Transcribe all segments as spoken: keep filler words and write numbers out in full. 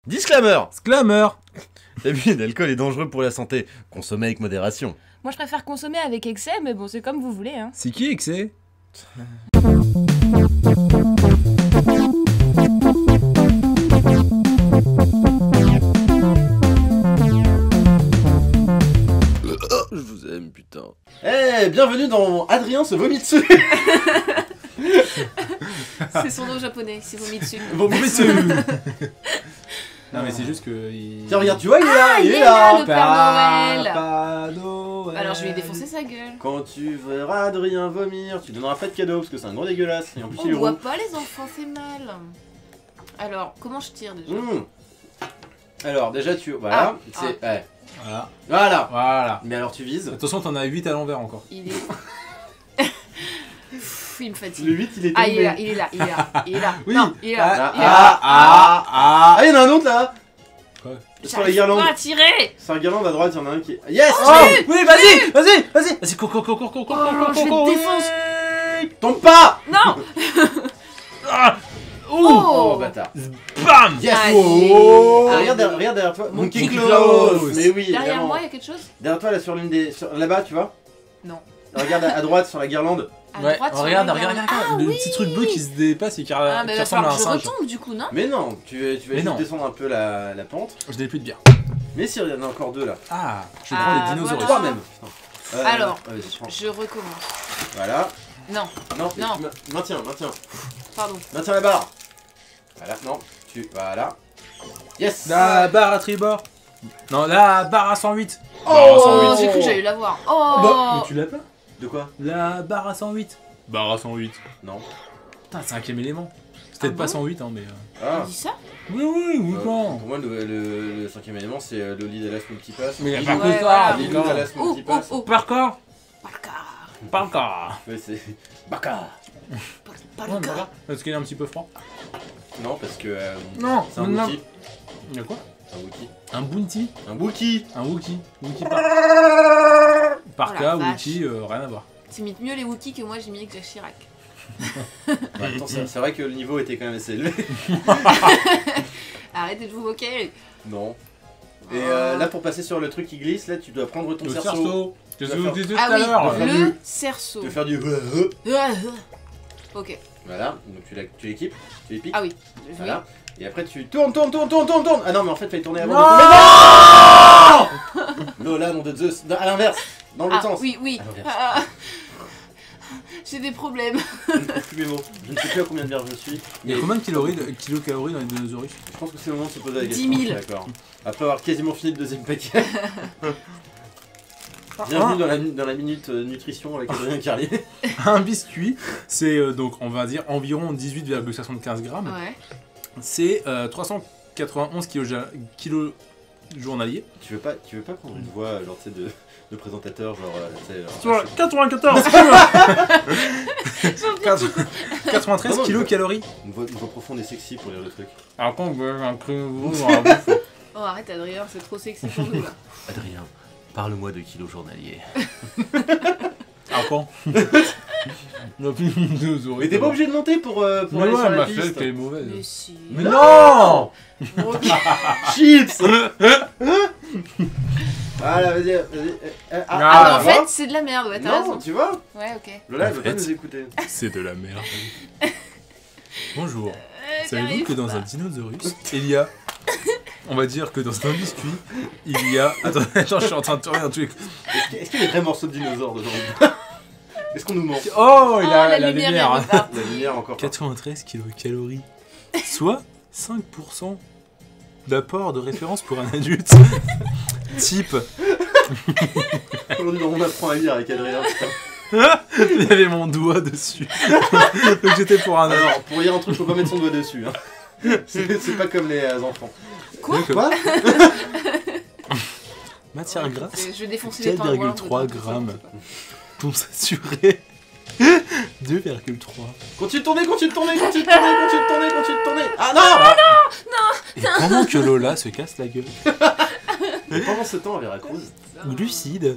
Disclaimer. Sclammer. L'abus d'alcool est dangereux pour la santé. Consommez avec modération. Moi je préfère consommer avec excès, mais bon c'est comme vous voulez hein. C'est qui excès? Je vous aime, putain. Eh, hey, bienvenue dans Adrien se vomit dessus. C'est son nom japonais, c'est Vomitsu. Vomitsu. Non mais c'est juste que... Il... Tiens, regarde, tu vois, il est là, Ah, il, il est est là. là, le Père Noël. Papa Noël. Alors je vais lui défoncer sa gueule. Quand tu verras Adrien vomir, tu donneras pas de cadeau parce que c'est un gros dégueulasse. Et en plus, On il est voit rond. pas les enfants, c'est mal. Alors, comment je tire déjà? Mmh. Alors, déjà, tu. Voilà. Ah. C'est. Ah. Ouais. Voilà. Voilà. Voilà. Mais alors, tu vises. Attention, t'en as huit à l'envers encore. Il est... Pff, il me fatigue. Le huit, il est tombé. Ah, il est là, il est là, il est là, il est là. Oui. Non, il est là, Ah, il est là. ah, ah, ah. Ah, il y en a un autre là. Quoi? Sur la J'arrive guirlande. pas à tirer. Sur la guirlande à droite, il y en a un qui est. Yes. Oh, j'ai Oui, vas-y, vas-y, vas-y. Vas-y, cours, cours, cours, cours, cours, cours, Oh, cours, je vais cours, te oui. défoncer. Tombe pas. Non. Ah. Oh, Oh, bâtard. Bam. Yes. Allez. Oh. Allez. Regarde, derrière, regarde derrière toi. Monkey Monkey Claws. Claws. Mais oui. Derrière évidemment. moi, il y a quelque chose? Derrière toi, là, sur l'une des. sur- Là-bas, tu vois. Non. Regarde à à droite sur la guirlande. À Ouais, droite, sur regarde, la regarde, gueule. regarde, Ah, le oui. petit truc bleu qui se dépasse et qui, Ah, qui mais va ressemble à falloir un que je singe. retombe du coup, non? Mais non, tu, vas- tu vas Mais juste non. descendre un peu la, la pente. Je n'ai plus de bière. Mais si, il y en a encore deux là. Ah, je Ah, prends les voilà. dinosaures. Trois même. Putain. Euh, Alors. vas-y, prends. Je recommence. Voilà. Non, Non, Non. tu ma- maintiens, maintiens. pardon. Maintiens la barre. Voilà, non. Tu. Voilà. Yes. La barre à tribord. Non, la barre à cent huit. Oh, Barre à cent huit. Oh, j'ai cru que j'allais l'avoir. Oh Bah, mais tu l'as pas? De quoi? La barre à cent huit. Barre à cent huit. Non. Putain, cinquième élément. C'est Ah peut-être pas bon cent huit, hein, mais. euh, Ah. On dit ça? Oui, oui, oui, Euh, quand. pour moi, le, le- le cinquième élément, c'est euh, Loli Dallas Multipass. Mais il y a Lily- pas que Ouais, ça, voilà. Lily d'accord. Dallas Oh, oh, Multipass. oh. Par corps. Parka. Par corps. Ouais, c'est. Baka. Par- Ouais, Parka. bah, parce qu'il est un petit peu froid. Non, parce que. euh, Non, c'est un non. Wookie. Il y a quoi? Un Wookie. Un bounty. Un Wookie. Un Wookie. Wookie par. Parka, Oh la vache. Wookie, euh, rien à voir. T'imites mieux les Wookiees que moi j'imitais Jacques Chirac. Ouais, attends, c'est c'est vrai que le niveau était quand même assez élevé. Arrêtez de vous moquer. Non. Et euh, là, pour passer sur le truc qui glisse, là, tu dois prendre ton Le cerceau. cerceau. C'est ce que Tu je vas vous disais tout Ah à l'heure. faire oui, du- le cerceau. Tu veux faire du. Ok. Voilà, donc tu la- tu l'équipes, tu l'épiques. Ah oui. Oui. Voilà. Et après, tu tournes, tournes, tournes, tournes, tournes, tournes. Ah non, mais en fait, fallait tourner avant Non. de tomber. Non Lola, nom de Zeus. Non, à l'inverse, dans l'autre Ah sens. oui, oui. À l'inverse. Ah, ah. J'ai des problèmes. Je ne trouve plus mes mots. Je ne sais plus à combien de bières je suis. Il y a Mais combien de kilocalories, de- kilocalories dans les dinosaures? je pense que c'est le moment de se poser la dix question. mille. D'accord. Après avoir quasiment fini le deuxième paquet. Bienvenue dans la, dans la minute euh, nutrition avec Adrien Carlier. Un biscuit, c'est euh, donc on va dire environ dix-huit virgule soixante-quinze grammes. Ouais. C'est euh, trois cent quatre-vingt-onze kilos, kilos journaliers. Tu veux pas, tu veux pas prendre une voix genre tu sais de, de présentateur genre euh, tu sais, genre, Soit quatre-vingt-quatorze quatre-vingt-treize Non, non, kilocalories. une voix, une voix profonde et sexy pour lire le truc. Alors quand on veut un cru dans la bouffe. Oh arrête Adrien, c'est trop sexy pour nous là. Adrien, parle-moi de kilos journaliers. Alors quand On a plus de dinosaures. Mais t'es pas obligé de monter pour, euh, pour Mais aller ouais, sur la ma piste. fête, elle est mauvaise. Mais si. Mais non. Ok. Chips. Ah là, vas-y, vas-y. euh, Ah, Ah, Ah, mais en tu vois fait, c'est de la merde, ouais, t'as Non, raison. tu vois Ouais, ok. Lola, elle En veut pas fait. nous écouter. C'est de la merde. Bonjour. Euh, Savez-vous j'arrive que dans pas. un dinosaurus, il y a... On va dire que dans un biscuit, il y a... Attends, attends, je suis en train de tourner un truc. Est-ce qu'il est-ce qu'il y a des vrais morceaux de dinosaures dedans? Est-ce qu'on nous ment? Oh, il Oh, a la, la lumière, lumière. elle repart. La lumière encore. pas. quatre-vingt-treize kilocalories. Soit cinq pour cent d'apport de référence pour un adulte. Type, Aujourd'hui, on apprend à lire avec Adrien. putain. il y avait mon doigt dessus. Donc j'étais pour un adulte. Alors, pour lire un truc, faut pas mettre son doigt dessus. Hein. C'est c'est pas comme les euh, enfants. Quoi Quoi? Matière grasse, Je vais défoncer les quatre virgule trois grammes. pour s'assurer. deux virgule trois. Continue de tourner, continue de tourner, continue de tourner, continue de tourner, continue de tourner. Ah non! Et pendant que Lola se casse la gueule, Et pendant ce temps à Veracruz, glucides.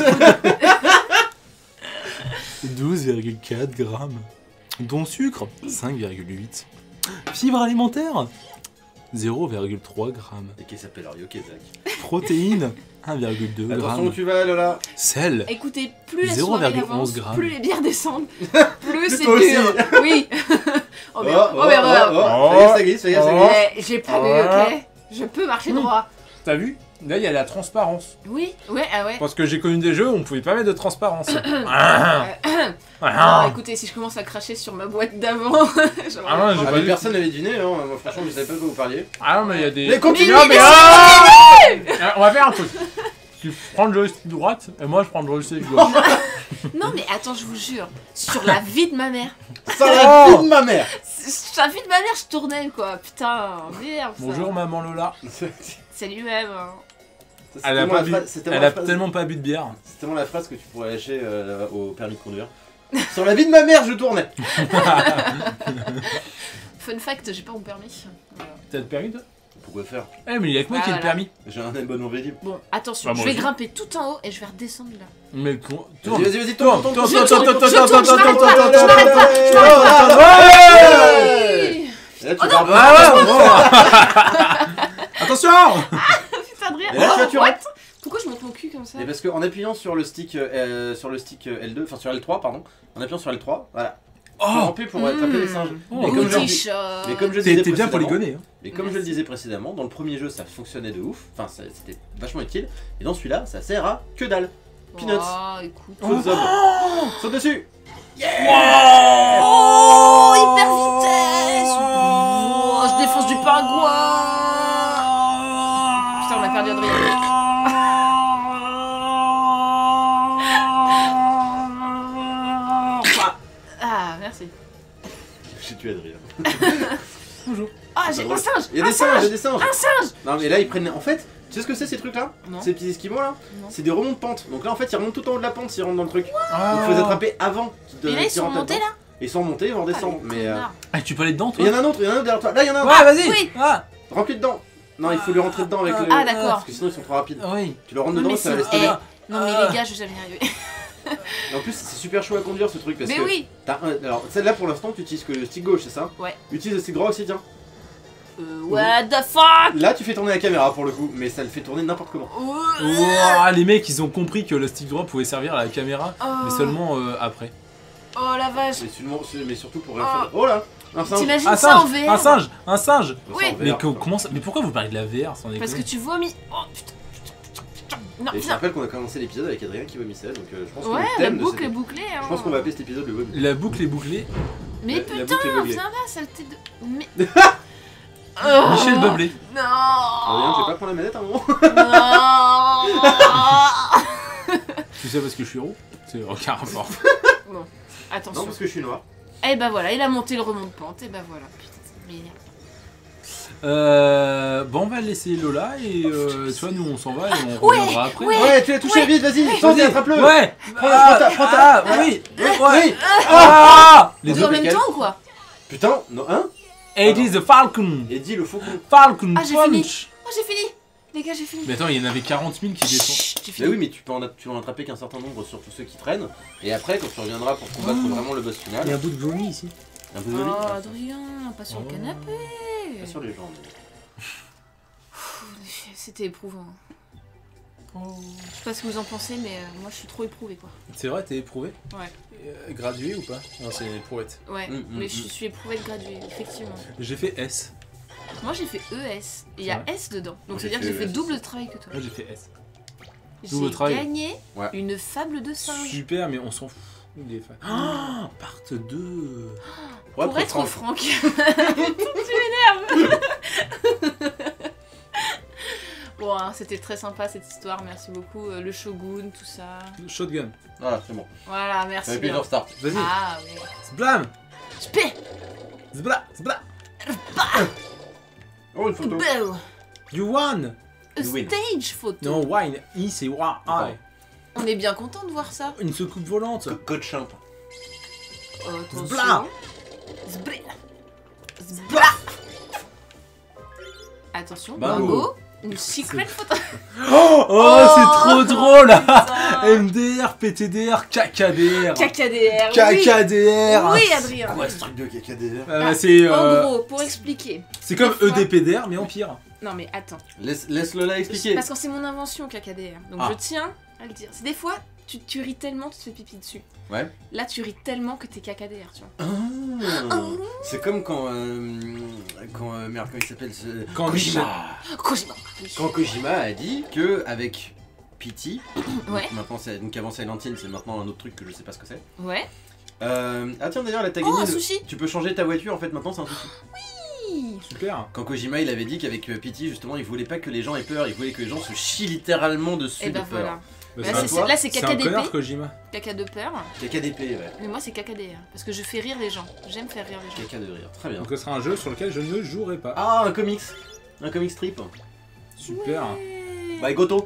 douze virgule quatre grammes. Dont sucre, cinq virgule huit. Fibres alimentaires, zéro virgule trois grammes. Et qui s'appelle Ryokezak. Protéines, un virgule deux Attention où grammes. tu vas, Lola. Sel, Écoutez, plus la zéro soirée virgule onze avance, grammes. plus les bières descendent, plus c'est toi aussi. dur. Oui. Oh Oh, merde, oh, oh merde, oh merde. oh, oh. Ça glisse, ça glisse, ça glisse. Eh, j'ai pas vu, ok. Je peux marcher droit. T'as vu? Là, il y a la transparence. Oui, ouais, ah ouais. Parce que j'ai connu des jeux où on pouvait pas mettre de transparence. Ah, écoutez, si je commence à cracher sur ma boîte d'avant, j'aurais- Ah non, j'ai Ah, pas mais vu. personne n'avait du nez, hein. Moi, franchement, je savais pas de quoi vous parliez. Ah non, mais il y a des... Mais continue, Non, mais... mais Ah Ah, on va faire un truc. Tu prends le joystick droite et moi je prends le joystick gauche. Non mais attends, je vous jure, sur la vie de ma mère, Sans la Oh. vie de ma mère. sur la vie de ma mère, je tournais quoi. Putain, merde. ça. Bonjour maman Lola. Salut même. C'est Elle a, tellement pas la bu... phrase- c'est tellement Elle la a phrase- tellement pas bu de bière. c'est tellement la phrase que tu pourrais lâcher euh, au permis de conduire. Sur la vie de ma mère, je tournais. Fun fact, j'ai pas mon permis. Voilà. T'as le permis toi? Pourquoi faire? Eh mais il y a que moi Ah, qui ai le voilà. permis. J'ai un abonnement Vélib. Bon, attention, Bah, moi je vais aussi. grimper tout en haut et je vais redescendre là. Mais con... tourne. Vas-y, vas-y, vas-y, Tourne, tourne, tourne, tourne, tourne, tourne, tourne, tourne, tourne, je tourne, tourne, tourne, je tourne, m'arrête tourne, pas, tourne, je tourne, m'arrête tourne, pas. tourne, tourne. Oui. Et là, tu Oh pars non. Ah ouais, Attention. Putain de rire. Et là, tu vois, tu What? rentres. Pourquoi je monte mon cul comme ça? Et parce qu'en appuyant sur le stick euh, sur le stick euh, L deux, enfin sur L trois, pardon, en appuyant sur L trois, voilà. Tu peux Oh, ramper pour attraper les singes. Oh, mais, comme je, Booty dis- shot. mais comme je t'es disais t'es bien précédemment- polygoné. Hein. Mais comme je le Merci. disais précédemment, dans le premier jeu ça fonctionnait de ouf, enfin ça- c'était vachement utile, et dans celui-là ça sert à que dalle. Peanuts. Oh, écoute. Saute zob. Saute dessus. Oh, hyper vitesse. Oh, je défonce du pingouin. Putain, on a perdu Adrien. Ah, merci. J'ai tué Adrien. Bonjour. Ah, j'ai un singe. Il y a des Un singes, il y a singe. des singes. Un singe. Non mais là ils prennent. En fait, tu sais ce que c'est ces trucs là? Non. Ces petits esquimaux là? Non. C'est des remontes pente. Donc là en fait ils remontent tout en haut de la pente s'ils rentrent dans le truc. Ah. Il faut les attraper avant qu'ils Et là, ils qu'ils sont rentrent montés là-dedans. là. Et ils sont remontés, ils vont redescendre. Ah, mais euh, connard. Ah, tu peux aller dedans il toi? y en a un autre, il y en a un autre derrière toi. Là il y en a un. Ouais, vas-y. Oui. Ah. Remplis dedans. Non, il faut lui rentrer dedans avec le. Ah, d'accord. Parce que sinon ils sont trop rapides. Oui. Tu le rentres Non, dedans, mais ça va c'est- laisser tomber. eh, Non, mais Ah. les gars, je vais jamais y arriver. Et en plus, c'est super chaud à conduire ce truc parce Mais que. oui. T'as un... Alors, celle-là pour l'instant, tu utilises que le stick gauche, c'est ça? Ouais. Utilise le stick droit aussi, tiens. Euh, what the fuck. Là, tu fais tourner la caméra pour le coup, mais ça le fait tourner n'importe comment. Ouah, les mecs ils ont compris que le stick droit pouvait servir à la caméra, Oh. mais seulement euh, après. Oh la vache. Mais, seulement- mais surtout pour rien Oh. faire. Oh là! Un singe! T'imagines Un ça en singe, V R? un singe, un singe. Oui. Mais co- comment ça? Mais pourquoi vous parlez de la V R sans Parce que déconner? tu vomis. Oh putain, putain, putain, putain. Non, Et je putain. rappelle qu'on a commencé l'épisode avec Adrien qui vomissait, donc euh, je pense que Ouais, le la thème de boucle cet- est bouclée. Hein. Je pense qu'on va appeler cet épisode le vomi. La boucle est bouclée. Mais La- la putain, boucle est bouclée. viens là, saleté de. Mais. Oh. Michel Bublé. Non. Adrien, tu veux pas prendre la manette un moment? Non. Tu sais parce que je suis roux? C'est aucun rapport. Bon, Non, attention. parce que je suis noir. Et bah voilà, il a monté le remont de pente. Et bah voilà. Putain, c'est merde. Euh, bon, on va laisser Lola et euh, tu vois, nous on s'en va et on Ouais, reviendra après. ouais. Ouais, tu l'as touché Ouais. vite, vas-y! Vas-y, Vas-y, attrape-le! Ouais. Prends ta- prends ta- prends ta- Ah, oui. Oui. Ouais. Oui. Ah. Les Deux en deux. même lesquels temps ou quoi? Putain, non, hein? It is the Falcon. Et dis le faucon. Falcon Ah, j'ai Punch. Oh, j'ai fini. Les gars, j'ai fini. Mais attends, il y en avait quarante mille qui descendent. Chut, j'ai Mais fini. oui, mais tu peux en, tu peux en attraper qu'un certain nombre sur tous ceux qui traînent. Et après, quand tu reviendras pour combattre Oh. vraiment le boss final, Il y a un bout de vomi ici. un peu de vomi. Oh, Adrien, pas sur le Oh. canapé. Pas sur les jambes. Pff, C'était éprouvant. Je sais pas ce que vous en pensez, mais euh, moi je suis trop éprouvée quoi. C'est vrai, t'es éprouvé? Ouais. Euh, gradué ou pas? Non, c'est éprouvette. Ouais, Mm, mm, mais mm. je suis éprouvée de graduée, effectivement. J'ai fait S. Moi j'ai fait E S, et il y a C'est S dedans. Donc Moi, ça veut j'ai dire que j'ai fait fait E S double aussi. travail que toi. Moi j'ai fait S. double J'ai travail. gagné Ouais. une fable de singe. Super, mais on s'en fout des fans. Oh, part deux. Pour Pour être franc. tu m'énerves. Bon, hein, c'était très sympa cette histoire, merci beaucoup. Euh, le shogun, tout ça. Shotgun. Voilà, c'est bon. Voilà, merci Avec bien. plusieurs start. Vas-y. Ah oui. Zblam. Spé. Zbla. Zbla. Oh, une photo. Belle. You won. A You win. stage photo. Non, wine. I, c'est wa. I. On est bien content de voir ça. Une soucoupe volante. Code chimp. Attention. Zbla. Zbla. Zbla. Attention, Bingo. bingo. Une secret photo. Oh, oh c'est trop drôle putain. M D R, P T D R, K K D R. K K D R. K K D R. Oui, oui Adrien. Quoi ce truc de K K D R? Euh, Ah, c'est En euh, gros, pour expliquer. c'est comme des fois- E D P D R mais en pire. Non mais attends. Laisse, laisse-le là expliquer. Parce que c'est mon invention K K D R. Donc Ah. je tiens à le dire. C'est des fois, tu, tu ris tellement, tu te fais pipi dessus. Ouais. Là, tu ris tellement que t'es K K D R, tu vois. Ah. C'est comme quand. Euh, quand. euh, merde, comment il s'appelle ce... Quand Kojima. Kojima. Quand Kojima a dit que avec Pity, Ouais. donc maintenant c'est donc avant Silent Hill, c'est maintenant un autre truc que je sais pas ce que c'est. Ouais. Euh, ah tiens d'ailleurs là t'as Oh, gagné un le- sushi. tu peux changer ta voiture en fait maintenant c'est un sushi. Oui. Super. Quand Kojima il avait dit qu'avec euh, Pity justement il voulait pas que les gens aient peur, il voulait que les gens se chient littéralement dessus Et de ben peur. voilà. Bah, Là, c'est c'est toi, là, c'est c'est un K K D P. connard Kojima. Caca de peur. K K D P ouais. Mais moi, c'est K K D R. Parce que je fais rire les gens. J'aime faire rire les gens. Caca de rire, très bien. Donc ce sera un jeu sur lequel je ne jouerai pas. Ah un comics, un comic strip. Super. Ouais. Bah Goto.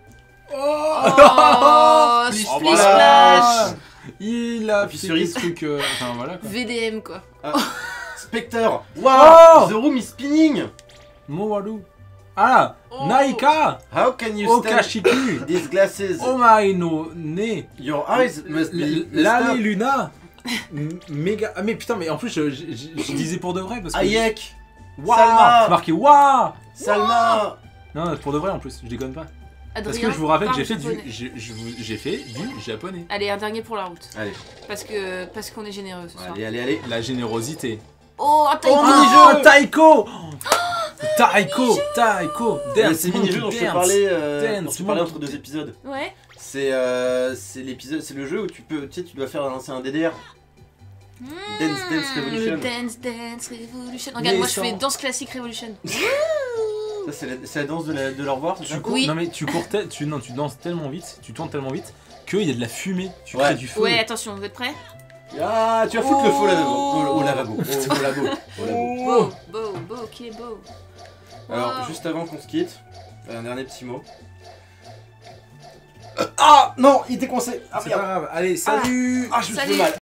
Oh, Splish Splish Splash. Splash. Il a Et puis fait cerise. des trucs. euh, Enfin voilà quoi. V D M quoi. Spectre. Oh Wow. The room is spinning. Mowalu. Ah Oh. Naika. How can you stand Okashiku. these glasses? Omae no ne. Your eyes must be Lale stop. Luna. M- Méga. Ah mais putain mais en plus je, je- je- je disais pour de vrai parce que. Hayek. Waouh. Salma. C'est marqué waouh. Salma. Non pour de vrai en plus je déconne pas. Parce Adrien, que je vous rappelle que parle j'ai fait du japonais. j'ai je vous- j'ai fait du japonais. Allez, un dernier pour la route. Allez, Parce que parce qu'on est généreux ce soir. allez, allez, allez. La générosité. Oh, un Oh, taïko. mini-jeu Taiko. Taiko, Taiko, Euh, dance, C'est mini-jeu dont je te dance. parlais, euh, dance, dont je te parlais monkey. entre deux épisodes. Ouais. C'est euh, c'est l'épisode, c'est le jeu où tu peux, tu sais, tu dois faire lancer un D D R. Dance Dance Revolution. Le Dance Dance Revolution. Regarde, moi je sans- fais Danse Classique Revolution. Ça c'est la, c'est la danse de, la, de leur voir, c'est ça Tu cours, Oui. non mais tu cours, te- tu non, tu danses tellement vite, tu tournes tellement vite qu'il y a de la fumée, tu Ouais. crées du feu. Ouais, attention, vous êtes prêts? Ah, tu vas foutre le faux lavabo, au, au lavabo, au, au lavabo, au lavabo. Beau, beau, beau, ok, beau. Alors, Wow. juste avant qu'on se quitte, un dernier petit mot. Euh, ah non, il était coincé. Ah C'est pas merde. grave. Allez, salut. Ah, je me suis Salut. fait mal.